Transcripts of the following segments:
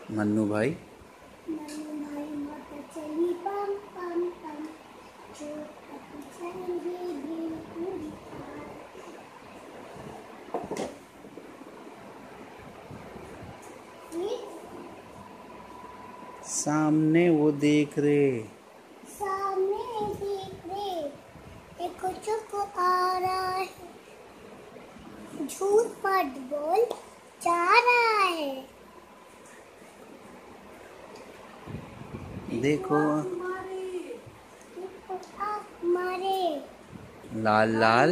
मन्नू भाई मोटर चली पम पम पम, जो पता चलेंगे पूरी सामने वो देख रहे। सामने देख रहे, देखो चुप आ रहा है, झूठ मत बोल, जा रहा है। देखो मारे लाल लाल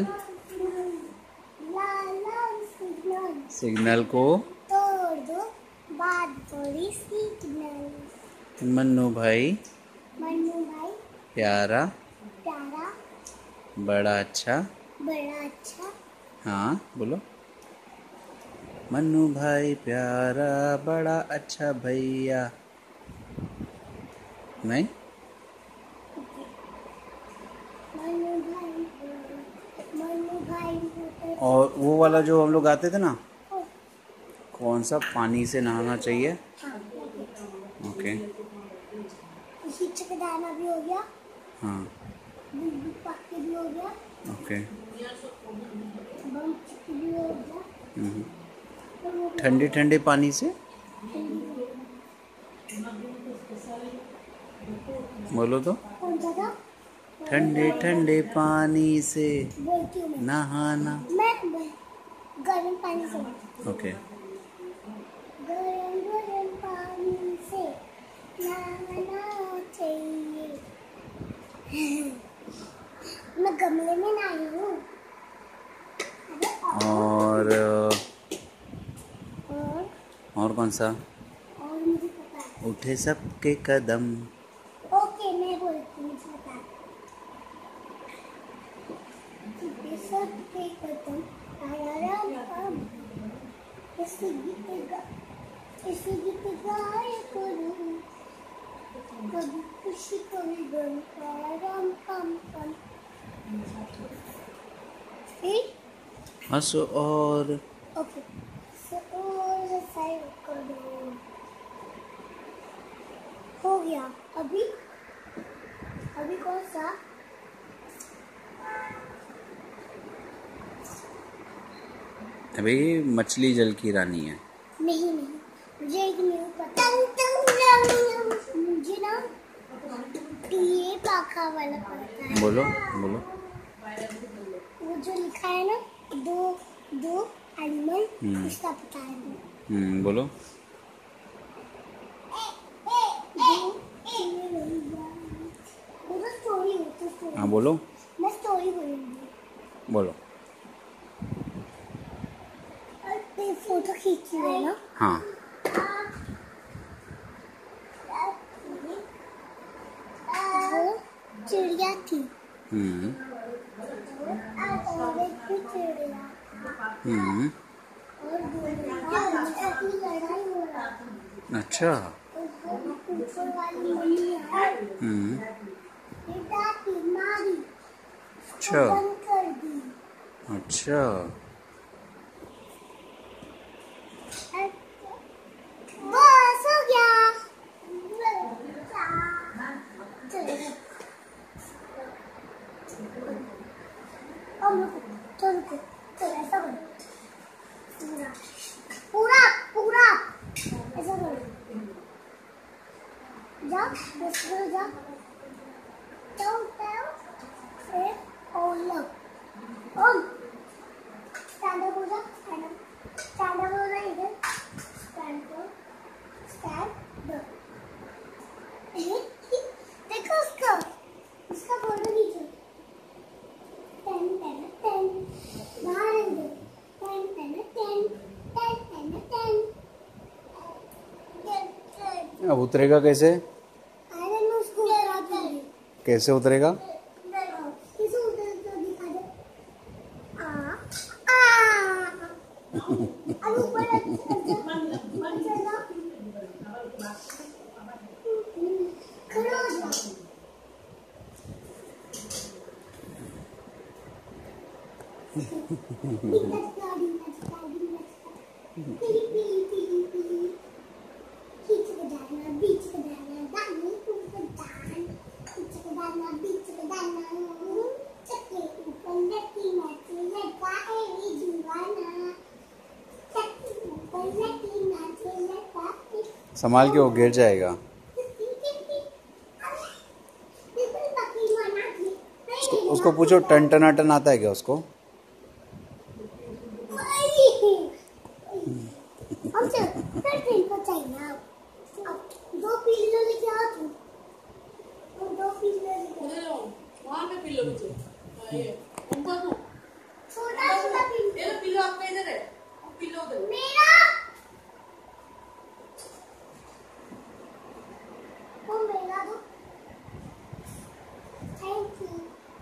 लाल लाल सिग्नल को तोड़ दो, बात बड़ी सिग्नल। मन्नू भाई प्यारा प्यारा बड़ा अच्छा। बड़ा अच्छा। हाँ बोलो। मन्नू भाई प्यारा बड़ा अच्छा भैया। नहीं मन्नू भाई और वो वाला जो हम लोग गाते थे ना, कौन सा, पानी से नहाना चाहिए। ओके दाना भी हो गया, हाँ पक्के भी हो गया, ओके। भी हो गया। ठंडे ठंडे पानी से बोलो तो। कौन सा था? ठंडे ठंडे पानी से बोलती हूँ मैं। नहाना। मैं गर्म पानी से। ओके गरम गरम पानी से नहाना चाहिए। मैं गमले में नहाई हूँ। और कौन सा, और मुझे पता है। उठे सबके कदम। ओके मैं बोलती हूँ, मुझे पता है। उठे सबके कदम, इसी गीत गाया करूँ, कभी खुशी कभी गम, रम पम पम। हंसो और ओके और साइड करो, हो गया। अभी अभी कौन सा? अभी मछली जल की रानी है। नहीं मुझे एक न्यू पता। मुझे ना ये पाखा वाला पता है। बोलो बोलो। वो जो लिखा है ना, दो एनिमल, उसका पता है। बोलो। स्टोरी हाँ बोलो। मैं स्टोरी बोलूंगी। बोलो। फोटो खींची है ना। हाँ वो चिड़िया थी। और एक भी चिड़िया। और लड़ाई हो रहा था। अच्छा ऊपर वाली मम्मी है, डांटी मारी, अच्छा बंद कर दी। अच्छा बस हो गया। रुको, ऐसा करो, पूरा पूरा ऐसा करो। जा बस करो, जा स्टैंड अप हो जा, स्टैंड अप हो जा, इधर स्टैंड अप, स्टैंड अप। देखो उसका फोटो खींचो। टेन टेन टेन बाहर दे, ten ten ten ten ten ten. अब उतरेगा कैसे? अरे मैं उसको उतरा दूंगी। कैसे उतरेगा? कैसे उतरेगा दिखा दे। अब ऊपर चला, खड़ा हो जा। खींच संभाल के, वो गिर जाएगा। उसको पूछो टन आता है क्या उसको? दो पिल्लो लेके आओ तुम। दो पिल्लो लेके आओ। वहाँ पे पिल्लो नीचे। ये उनको दो। छोटा छोटा पिल्लो। ये लो पिल्लो आपका इधर है। पिल्लो उधर। मेरा। वो मेरा दो। Thank you.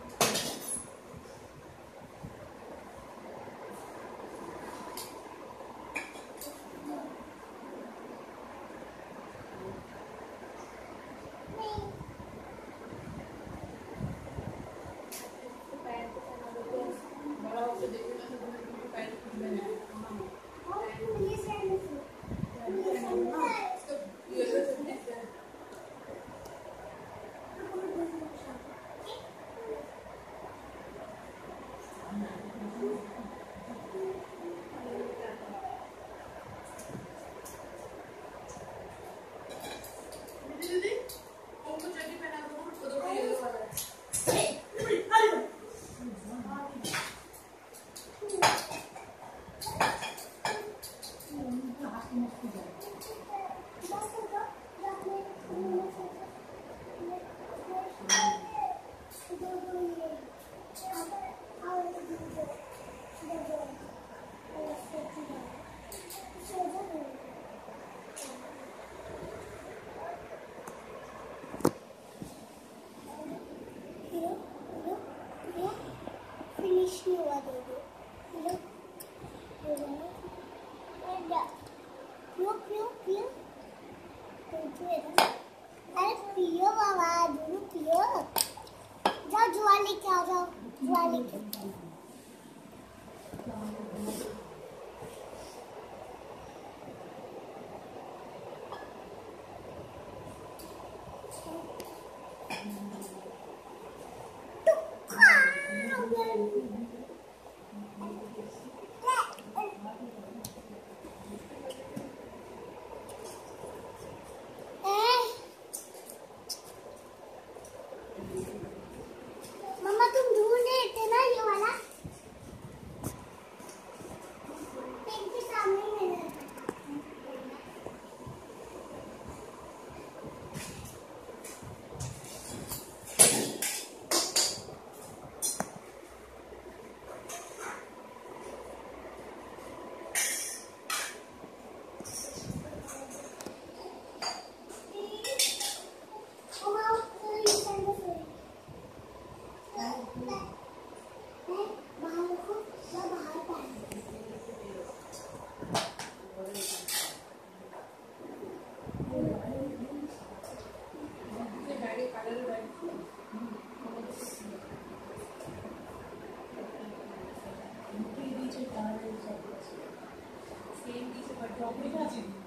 बड़ा होकर देखूंगा तो तुम्हें पैर में दीदी उनको चड्डी पहना दो तो ये वाला फिनिश नहीं हुआ, दे दो। पियो पियो पियो। अरे पियो बाबा, दोनों पियो। जाओ जुआ लेके आ जाओ, जुआ लेके। मम्मा तुम ढूंढ रहे थे ना ये वाला? पेन के सामने ही मैंने रखा। सेम पीछे पर ड्रॉप नहीं